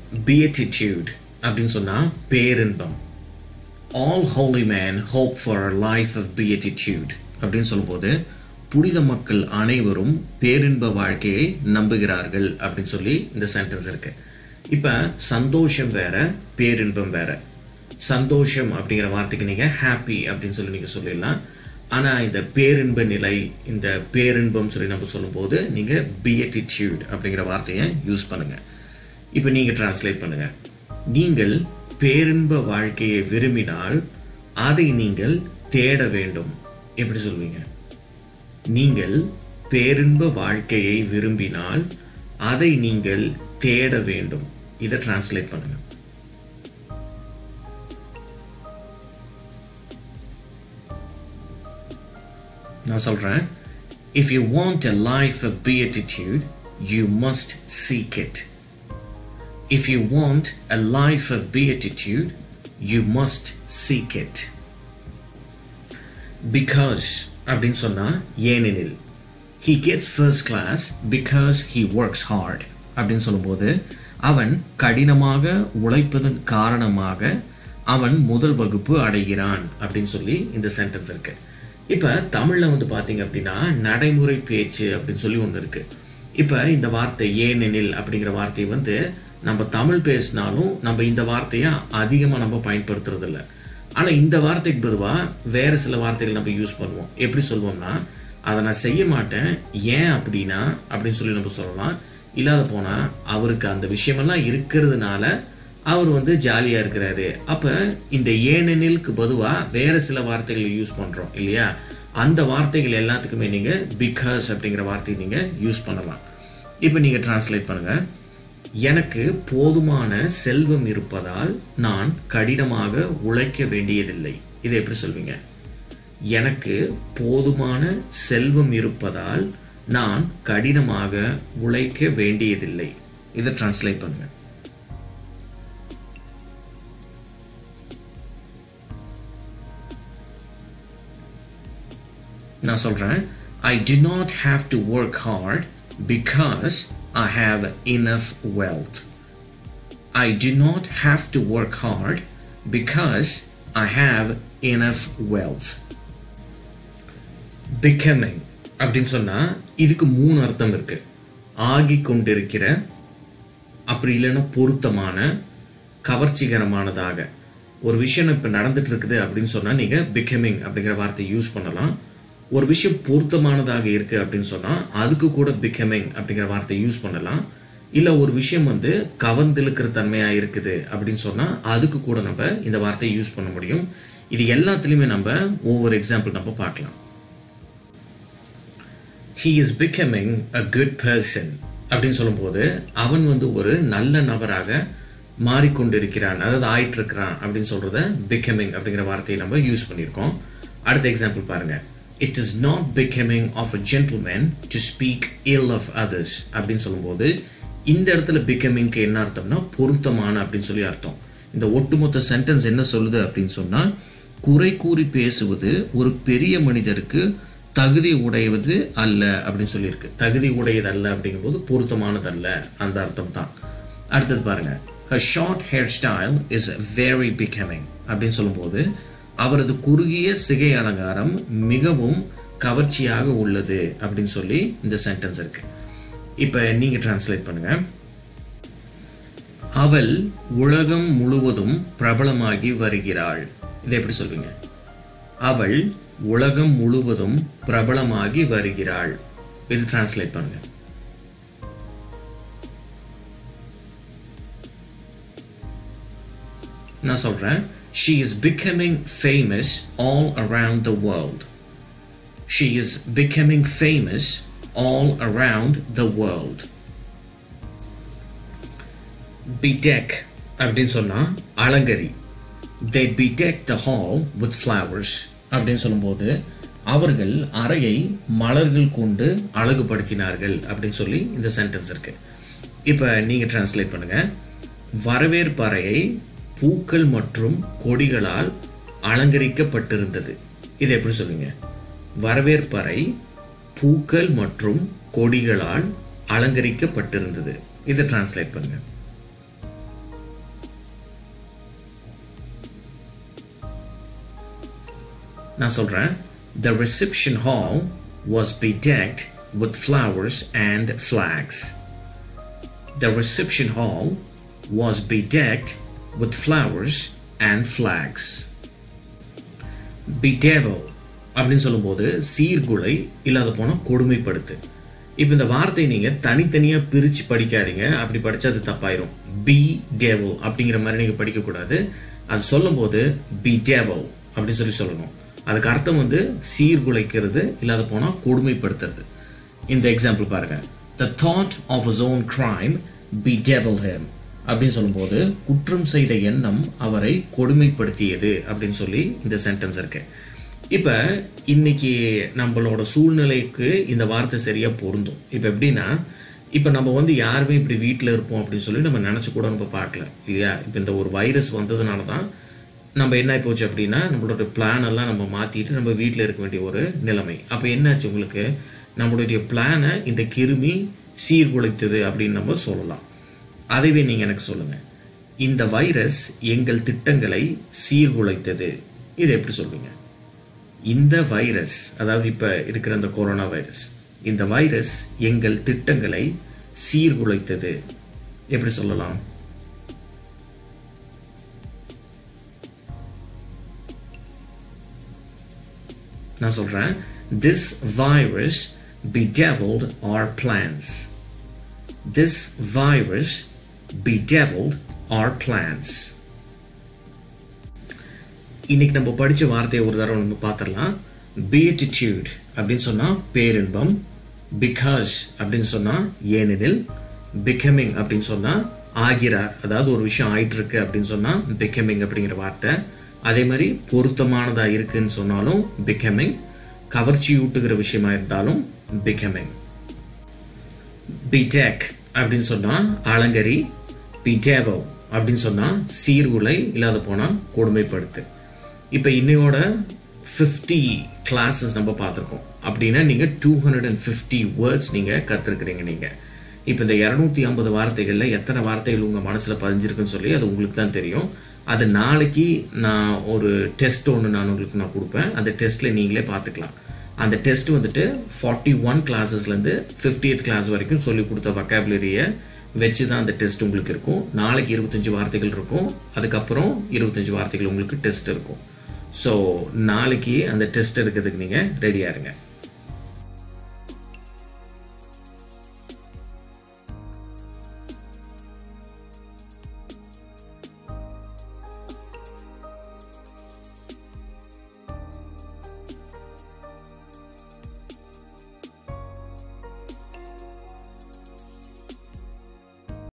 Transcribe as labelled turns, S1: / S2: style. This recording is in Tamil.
S1: beatitude அப்படின்னு சொன்னா பேரின்பம். All holy men hope for a life of beatitude அப்படின்னு சொல்லும்போது புனித மக்கள் அனைவரும் பேரின்ப வாழ்க்கையை நம்புகிறார்கள் அப்படின்னு சொல்லி இந்த சென்டென்ஸ் இருக்கு. இப்போ சந்தோஷம் வேற, பேரின்பம் வேற. சந்தோஷம் அப்படிங்கிற வார்த்தைக்கு நீங்கள் ஹாப்பி அப்படின்னு சொல்லி நீங்கள் சொல்லிடலாம். ஆனால் இந்த பேரின்ப நிலை, இந்த பேரின்பம் சொல்லி நம்ம சொல்லும்போது நீங்கள் beatitude அப்படிங்கிற வார்த்தையை யூஸ் பண்ணுங்கள். இப்போ நீங்கள் டிரான்ஸ்லேட் பண்ணுங்கள். நீங்கள் பேரின்ப வாழ்க்கையை விரும்பினால் அதை நீங்கள் தேட வேண்டும். எப்படி சொல்வீங்க? நீங்கள் பேரின்ப வாழ்க்கையை விரும்பினால் அதை நீங்கள் தேட வேண்டும். இதை டிரான்ஸ்லேட் பண்ணுங்க. நான் சொல்றேன். If you want a life of beatitude, you must seek it. If you want a life of beatitude, you must seek it. Because அப்படின்னு சொன்னா ஏனெனில். He gets first class because he works hard அப்படின்னு சொல்லும்போது அவன் கடினமாக உழைப்பதன் காரணமாக அவன் முதல் வகுப்பு அடைகிறான் அப்படின்னு சொல்லி இந்த சென்டென்ஸ் இருக்கு. இப்போ தமிழில் வந்து பார்த்தீங்க அப்படின்னா நடைமுறை பேச்சு அப்படின்னு சொல்லி ஒன்று இருக்கு. இப்போ இந்த வார்த்தை ஏனெனில் அப்படிங்கிற வார்த்தையை வந்து நம்ம தமிழ் பேசினாலும் நம்ம இந்த வார்த்தையை அதிகமாக நம்ம பயன்படுத்துறது இல்லை. ஆனால் இந்த வார்த்தைக்கு பொதுவாக வேறு சில வார்த்தைகள் நம்ம யூஸ் பண்ணுவோம். எப்படி சொல்லுவோம்னா, அதை நான் செய்ய மாட்டேன், ஏன் அப்படின்னா அப்படின்னு சொல்லி நம்ம சொல்லலாம். இல்லாத போனால் அவருக்கு அந்த விஷயமெல்லாம் இருக்கிறதுனால அவர் வந்து ஜாலியாக இருக்கிறாரு. அப்போ இந்த ஏனெனிலுக்கு பொதுவாக வேறு சில வார்த்தைகள் யூஸ் பண்ணுறோம் இல்லையா? அந்த வார்த்தைகள் எல்லாத்துக்குமே நீங்கள் பிகாஸ் அப்படிங்கிற வார்த்தையை நீங்கள் யூஸ் பண்ணலாம். இப்போ நீங்கள் டிரான்ஸ்லேட் பண்ணுங்கள். எனக்கு போதுமான செல்வம் இருப்பதால் நான் கடினமாக உழைக்க வேண்டியதில்லை. இதை எப்படி சொல்வீங்க? எனக்கு போதுமான செல்வம் இருப்பதால் நான் கடினமாக உழைக்க வேண்டியதில்லை. இதை டிரான்ஸ்லேட் பண்ணுங்க. நான் சொல்றேன். I do not have to work hard because I have enough wealth. I do not have to work hard because I have enough wealth. Becoming அப்படின்னு சொன்னா இதுக்கு 3 அர்த்தம் இருக்கு. ஆகி கொண்டிருக்கிற, அப்படி இல்லைன்னா பொருத்தமான, கவர்ச்சிகரமானதாக. ஒரு விஷயம் இப்போ நடந்துட்டு இருக்குது அப்படின்னு சொன்னா நீங்க becoming அப்படிங்கிற வார்த்தை யூஸ் பண்ணலாம். ஒரு விஷயம் பொருத்தமானதாக இருக்கு அப்படின்னு சொன்னா அதுக்கு கூட becoming அப்படிங்கிற வார்த்தை யூஸ் பண்ணலாம். இல்லை ஒரு விஷயம் வந்து கவர்ந்திழுக்கிற தன்மையாக இருக்குது அப்படின்னு சொன்னா அதுக்கு கூட நம்ம இந்த வார்த்தையை யூஸ் பண்ண முடியும். இது எல்லாத்துலேயுமே நம்ம ஒவ்வொரு எக்ஸாம்பிள் நம்ம பார்க்கலாம். He is becoming a good person அப்படின்னு சொல்லும்போது அவன் வந்து ஒரு நல்ல நபராக மாறிக்கொண்டிருக்கிறான், அதாவது ஆயிட்டு இருக்கிறான் அப்படின்னு சொல்றத becoming அப்படிங்கிற வார்த்தையை நம்ம யூஸ் பண்ணியிருக்கோம். அடுத்த எக்ஸாம்பிள் பாருங்க. It is not becoming of a gentleman to speak ill of others அப்படின்னு சொல்லும்போது இந்த இடத்துல becomingக்கு என்ன அர்த்தம்னா பொருத்தமான அப்படின்னு சொல்லி அர்த்தம். இந்த ஒட்டுமொத்த சென்டென்ஸ் என்ன சொல்லுது அப்படின்னு சொன்னா, குறை கூறி பேசுவது ஒரு பெரிய மனிதருக்கு தகுதி உடையது அல்ல அப்படின்னு சொல்லியிருக்கு. தகுதி உடையது அல்ல அப்படிங்கும்போது பொருத்தமானது அல்ல, அந்த அர்த்தம் தான். அடுத்தது பாருங்க. Her short hairstyle is very becoming அப்படின்னு சொல்லும்போது அவரது குறுகிய சிகை அலங்காரம் மிகவும் கவர்ச்சியாக உள்ளது அப்படின்னு சொல்லி இந்த சென்டென்ஸ் இருக்கு. இப்போ நீங்க டிரான்ஸ்லேட் பண்ணுங்க. அவள் உலகம் முழுவதும் பிரபலமாகி வருகிறாள். இதை எப்படி சொல்வீங்க? அவள் உலகம் முழுவதும் பிரபலமாகி வருகிறாள். இது டிரான்ஸ்லேட் பண்ணுங்க. நான் சொல்றேன். She is becoming famous all around the world. She is becoming famous all around the world. Bedeck அப்படின்னு சொன்னா அலங்கரி. They bedecked the hall with flowers அப்படின்னு சொல்லும்போது அவர்கள் அறையை மலர்கள் கொண்டு அழகுபடுத்தினார்கள் அப்படின்னு சொல்லி இந்த சென்டென்ஸ் இருக்கு. இப்போ நீங்க டிரான்ஸ்லேட் பண்ணுங்க. வரவேற்பறையை பூக்கள் மற்றும் கொடிகளால் அலங்கரிக்கப்பட்டிருந்தது. இதை எப்படி சொல்லுங்க? வரவேற்பறை பூக்கள் மற்றும் கொடிகளால் அலங்கரிக்கப்பட்டிருந்தது. இதை டிரான்ஸ்லேட் பண்ணுங்க. நான் சொல்கிறேன். The reception hall was bedecked with flowers and flags. The reception hall was bedecked with flowers and flags. Bedevil அப்படின்னு சொல்லும்போது சீர்குலை இல்லாத போனால் கொடுமைப்படுத்து. இப்போ இந்த வார்த்தையை நீங்கள் தனித்தனியாக பிரித்து படிக்காதீங்க. அப்படி படித்தா அது தப்பாயிரும். bedevil அப்படிங்கிற மாதிரி நீங்கள் படிக்கக்கூடாது. அது சொல்லும்போது bedevil அப்படின்னு சொல்லணும். அதுக்கு அர்த்தம் வந்து சீர்குலைக்கிறது இல்லாத போனால் கொடுமைப்படுத்துறது. இந்த எக்ஸாம்பிள் பாருங்க. The thought of his own crime bedeviled him அப்படின்னு சொல்லும்போது குற்றம் செய்த எண்ணம் அவரை கொடுமைப்படுத்தியது அப்படின்னு சொல்லி இந்த சென்டென்ஸ் இருக்கு. இப்போ இன்னைக்கு நம்மளோட சூழ்நிலைக்கு இந்த வார்த்தை சரியாக பொருந்தும். இப்போ எப்படின்னா, இப்போ நம்ம வந்து யாருமே இப்படி வீட்டில் இருப்போம் அப்படின்னு சொல்லி நம்ம நினச்சி கூட நம்ம பார்க்கல இல்லையா. இப்போ இந்த ஒரு வைரஸ் வந்ததுனால தான் நம்ம என்ன போச்சு அப்படின்னா நம்மளோட பிளான் எல்லாம் நம்ம மாற்றிட்டு நம்ம வீட்டில் இருக்க வேண்டிய ஒரு நிலைமை. அப்போ என்னாச்சு, உங்களுக்கு நம்மளுடைய பிளானை இந்த கிருமி சீர்குலைத்தது அப்படின்னு நம்ம சொல்லலாம். அதுவே நீங்கள் எனக்கு சொல்லுங்கள், இந்த வைரஸ் எங்கள் திட்டங்களை சீர்குலைத்தது, இதை எப்படி சொல்வீங்க? இந்த வைரஸ், அதாவது இப்போ இருக்கிற அந்த கொரோனா வைரஸ், இந்த வைரஸ் எங்கள் திட்டங்களை சீர்குலைத்தது, எப்படி சொல்லலாம்? நான் சொல்கிறேன். This virus bedeviled our plans. This virus bedeviled our plans. இன்னைக்கு நம்ம படித்த வார்த்தையை ஒரு தடவை நம்ம பார்த்துடலாம். beatitude அப்படின்னு சொன்னால் பேரின்பம், because அப்படின்னு சொன்னால் ஏனெனில், becoming அப்படின்னு சொன்னால் ஆகிறார், அதாவது ஒரு விஷயம் ஆயிட்டு இருக்கு அப்படின்னு சொன்னால் becoming அப்படிங்கிற வார்த்தை. அதே மாதிரி பொருத்தமானதாக இருக்குன்னு சொன்னாலும் becoming, கவர்ச்சி ஊட்டுகிற விஷயமா இருந்தாலும் becoming. bedeck அப்படின்னு சொன்னால் அலங்கரி, bedevil அப்படின்னு சொன்னால் சீர்குலை இல்லாத போனால் கொடுமைப்படுத்து. இப்போ இன்னையோட 50 கிளாஸஸ் நம்ம பார்த்துருக்கோம். அப்படின்னா நீங்கள் 250 வேர்ட்ஸ் நீங்கள் கற்றுருக்குறீங்க. நீங்கள் இப்போ இந்த 250 வார்த்தைகளில் எத்தனை வார்த்தைகள் உங்கள் மனசில் பதிஞ்சிருக்குன்னு சொல்லி அது உங்களுக்கு தான் தெரியும். அது நாளைக்கு நான் ஒரு டெஸ்ட் ஒன்று நான் கொடுப்பேன். அந்த டெஸ்ட்டில் நீங்களே பார்த்துக்கலாம். அந்த டெஸ்ட் வந்துட்டு 41 கிளாஸஸ்லேருந்து 50th கிளாஸ் வரைக்கும் சொல்லி கொடுத்த வொக்காபுலரியை வச்சு தான் அந்த டெஸ்ட் உங்களுக்கு இருக்கும். நாளைக்கு 25 வார்த்தைகள் இருக்கும். அதுக்கப்புறம் 25 வார்த்தைகள் உங்களுக்கு டெஸ்ட் இருக்கும். ஸோ நாளைக்கு அந்த டெஸ்ட் எடுக்கிறதுக்கு நீங்கள் ரெடியாக இருங்க.